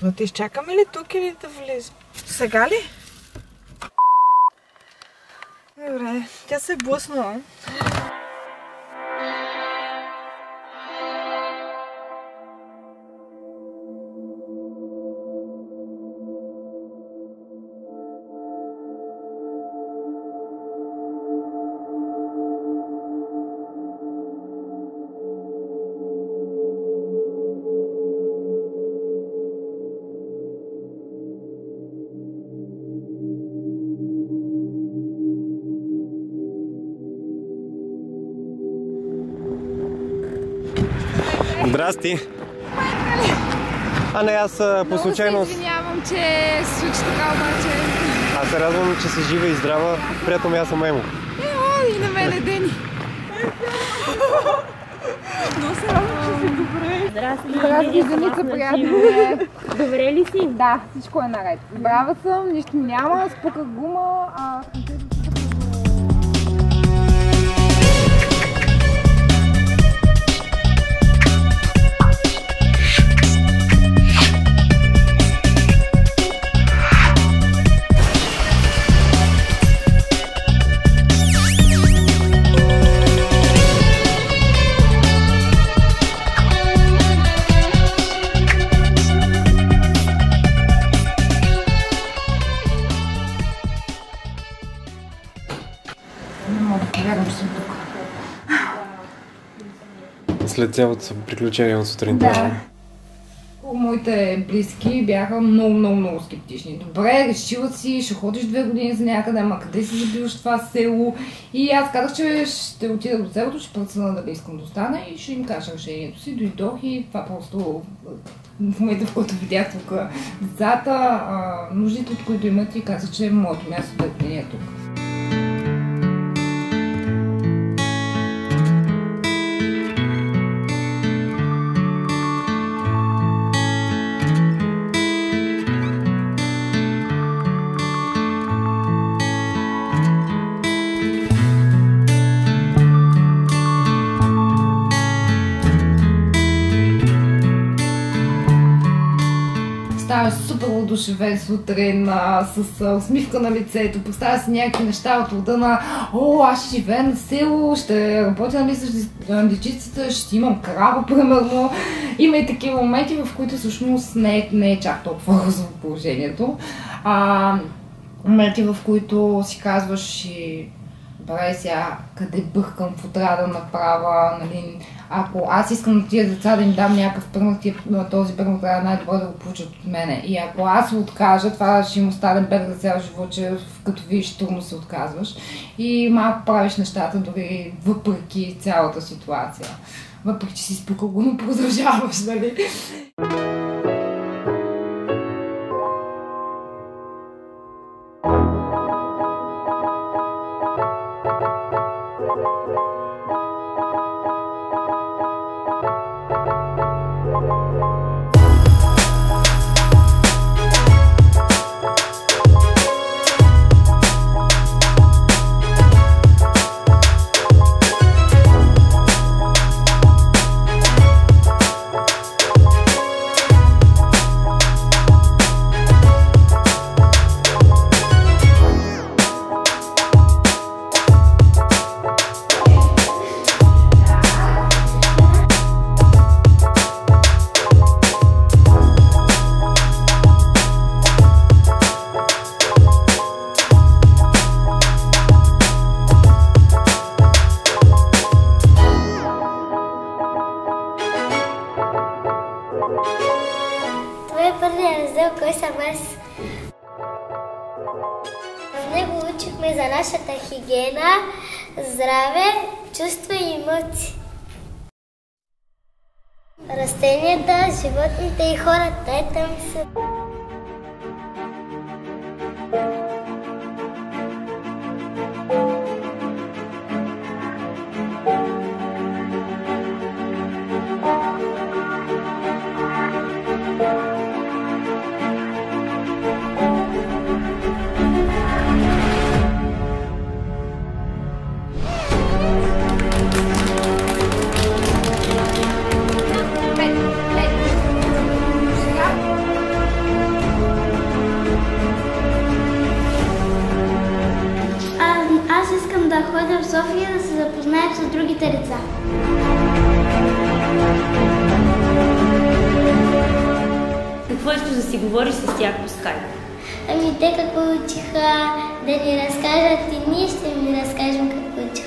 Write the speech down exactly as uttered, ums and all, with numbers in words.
Да изчакаме ли тук или да влизам? Сега ли? Добре, тя се е блъснала. Здрасти! А не, аз по случайност... Много се извинявам, че се случи така, обаче... Аз се радвам, че си жива и здрава. Приятно ми, аз съм Емо. Е, и на мене, Дени! Много се радвам, че си добре. Здрасти, Здрасти, Деница, приятно е. Добре ли си? Да, всичко е наред. Здрава съм, нищо ми няма, спуках гума, а... След цялото приключение от сутринта. Да. Моите близки бяха много, много, много скептични. Добре, решила си, ще ходиш две години за някъде, ама къде си забиваш това село? И аз казах, че ще отида до селото, ще преценя дали искам да остана и ще им кажа решението си. Дойдох и това просто в момента, в който видях тук децата, нуждите, от които имат, и казах, че моето място да е тук. Ставаш супер удушевен сутрин, с а, усмивка на лицето, поставя си някакви неща от рода на о, аз ще живея на село, ще работя нали, с дечицата, ще имам крава, примерно. Има и такива моменти, в които всъщност не е, не е чак толкова розово положението. А, моменти, в които си казваш и добре сега, къде бъркам, какво трябва да направя, нали, ако аз искам на тия деца да им дам някакъв пример, този пример трябва най-добре да го получат от мене. И ако аз се откажа, това ще им остане бед за цял живот, че като видиш трудно се отказваш. И малко правиш нещата дори въпреки цялата ситуация. Въпреки че си спукал го, но продължаваш, нали? Това е първият раздел, кой съм аз. В него учихме за нашата хигиена, здраве, чувства и емоции. Растенията, животните и хората, е там са. говориш с тях по скайп? Ами те какво учиха да ни разкажат и ние ще ми разкажем какво учиха.